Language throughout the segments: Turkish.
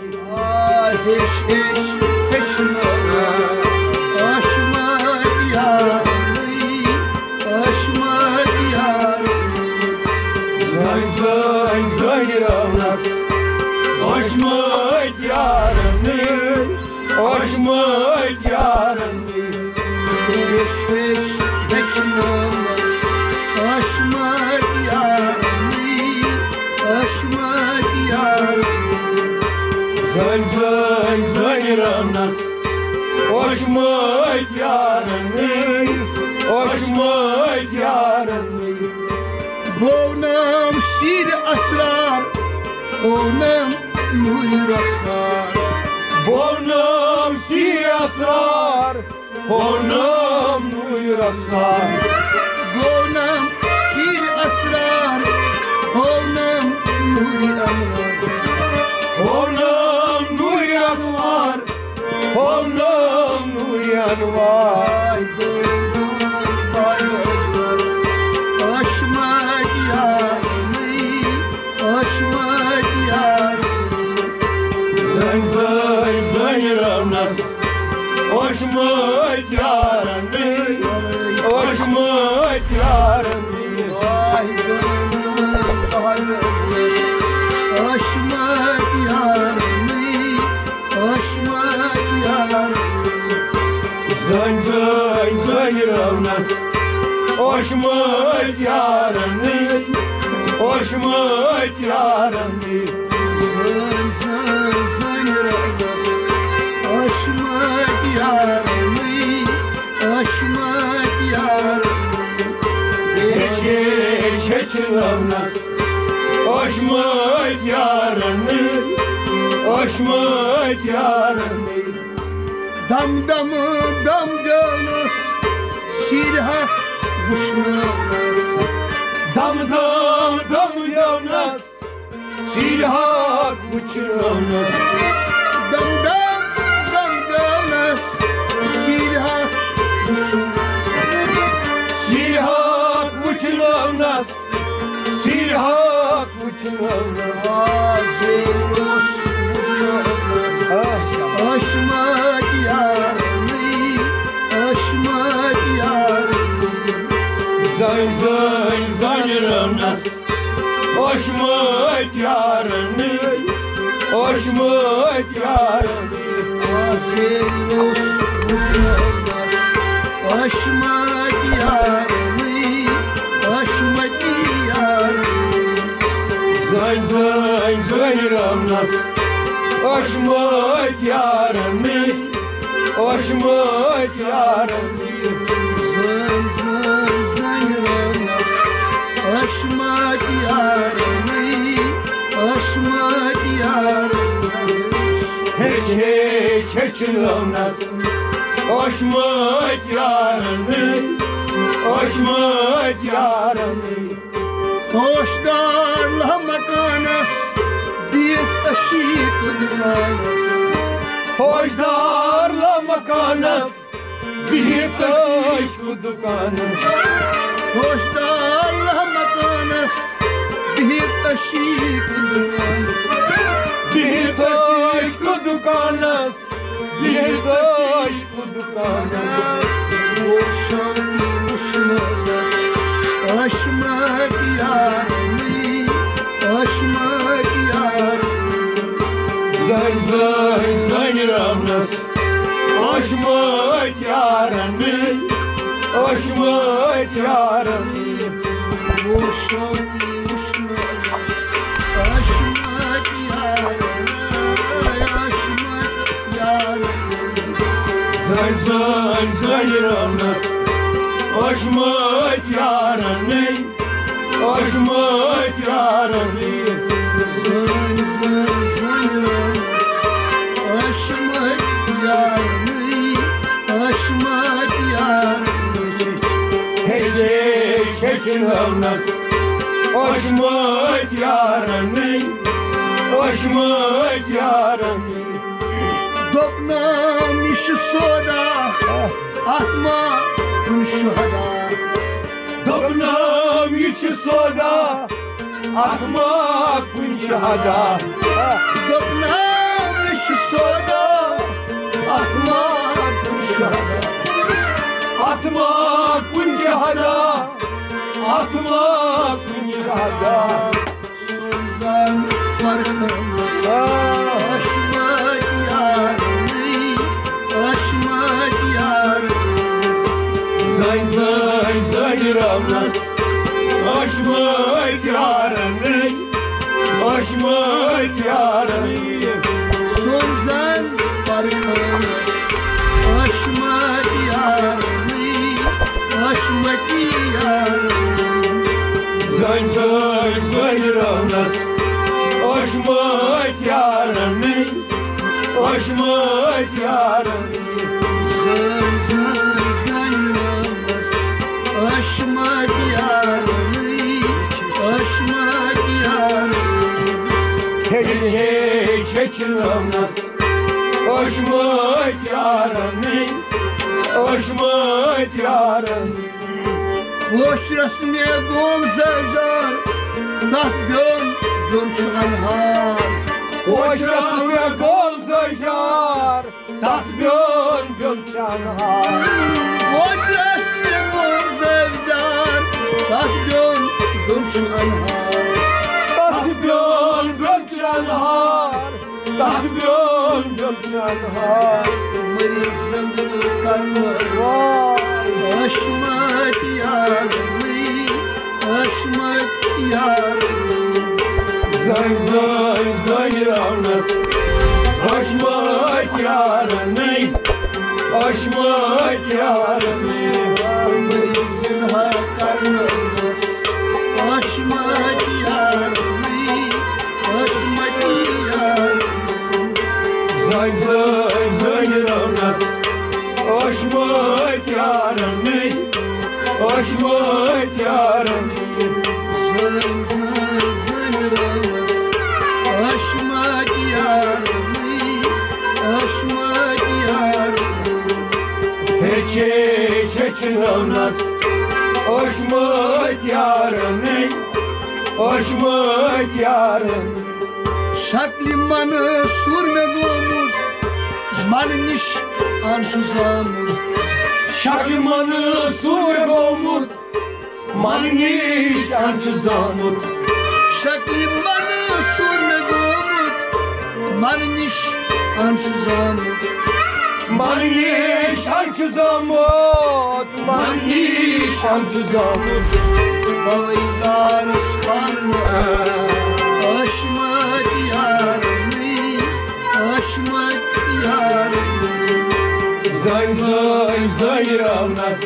hiç aşma diyarını, aşma diyarını. Zang zang zang ravnas, aşma diyarını, aşma diyarını. Hiç olmaz aşma diyarını, aşma diyarını. Zang zang zang ravnas, aşma diyarını, aşma diyarını. Bonam şir asrar, bonam nur aksar. Bonam sir asrar, bonam nur asrar. Bonam şir asrar, bonam nur amrar. Bonam nur anvar, bonam nur anvar. Ay dondum bayılmaz aşma diyarını, aşma diyarını. Zang zang zang ravnas, aşma diyarını, aşma diyarını. Ay dondum bayılmaz aşma diyarını, aşma diyarını. Zang zang zang ravnas, aşma diyarını, aşma diyarını. Zan zan zan ravnas aşma diyarını, aşma diyarını. Hiç ravnas, aşma diyarını, aşma diyarını. Dam damı dam dönes sirha kuşlar. Dam dam dam yavnas, silhak uçurnas. Dam dam dönes sirha Silhak uçurnas, silhak uçurnas. Azirus uzunlas aşma diyarını, aşma diyarını. Zang zang zang ravnas, aşma diyarını, aşma diyarını. Azirus uzunlas aşma diyarını, aşma diyarını. Zang zang zang ravnas, aşma diyarını, aşma diyarını. Zan zan zan ravnas aşma diyarını, aşma diyarını. Hiç ravnas, aşma diyarını, aşma diyarını. Hoşdarla makanas bir aşık dilanas. Hoşdarla makanas, bir taş kudukanas. Hoşdarla makanas bir aşık dilanas. Bir taş kudukanas, bir taş kudukanas. Boşan boşanmaz aşma diyarını, aşma diyarını. Zang zang zang ravnas, aşma diyarını, aşma diyarını. Boşan boşanmaz aşma diyarını, aşma diyarını. Zang zang zang ravnas, aşma diyarını, aşma diyarını. Zan zan zan ravnas aşma diyarını, aşma diyarını. Hiç ravnas, aşma diyarını, aşma diyarını. Doknam işi soda atma kun şuhada. Doknam içi soda, ahmak kun şahada. Doknam soda atmak şuhada. Atmak buncahada, atmak buncahada. Sözden farkımız aşmak yarını, aşmak yarını. Zayn zayn zayn ramnas, aşmak yarını, aşmak yarını. Sözden farkımız aşmak yarını, aşmak yarını. Zayn zayn zayn ramnas, aşmak yarını, aşmak yarını. Zır zır zayramaz aşmak yarını, aşmak yarını. Hiç hiç ramnas, aşmak yarını, aşmak yarını. Boş resmiye gomzercan tat gön şu anhar. Hoş rasme gomzajar, tatbyon gölçanhar. Boş resmiye gomzercan tat gön şu anhar. Tatbyon gölçanhar, tatbyon gölçanhar. Mırizın kanmaz aşmak yarını, aşmak yarını. Zayn zayn zayn ramnas, aşmak yarını, aşmak yarını. Mırizın kanmaz aşmak yarını, aşmak yarını. Zayn zayn zayn ramnas, aşmak yarını, aşmak yarını. Zır zır zırlamaz aşmak yarını, aşmak yarını. Hiç hiç ramnas, aşmak yarını, aşmak yarını. Şaklimanı surme gomut Malniş anşu zamur. Şaklimanı sur gomut, maniş ançı zamut. Şaklimanı surme gomut Malniş anşu zamur. Maniş ançı zamut, maniş ançı zamut. Bağıydar ıskarmaz aşmak yarını, aşmak yarını. Zayn zayn zayn ramnas,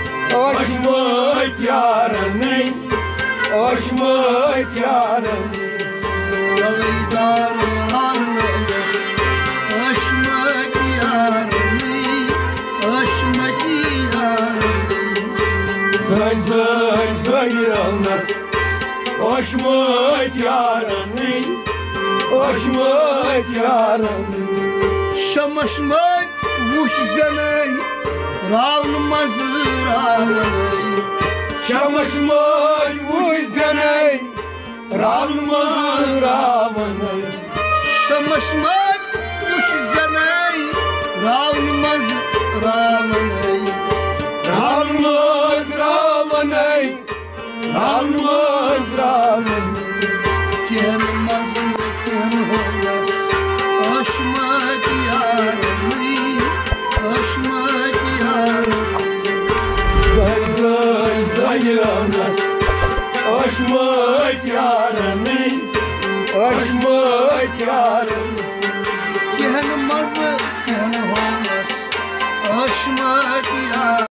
aşmak yarını, aşmak yarını. Bağıydar ıskarmaz aşmak yarını, aşmak yarını. Zayn zayn zayn ramnas, aşmak yarını, aşmak yarını. Şamaşmak vuş zemey Ravnımaz ravnay. Şamaşmak vüzdeney, ravnımaz ravnay. Şamaşmak vuş zemey Ravnımaz ravnay. Ravnımaz ravnay, ravnımaz ravnay. Gelmez kim olmaz aşmak yarını, aşmak yarını. Zayn zayn zayn ramnas, aşmak yarını, aşmak yarını. Gelmez kim olmaz aşmak yarını.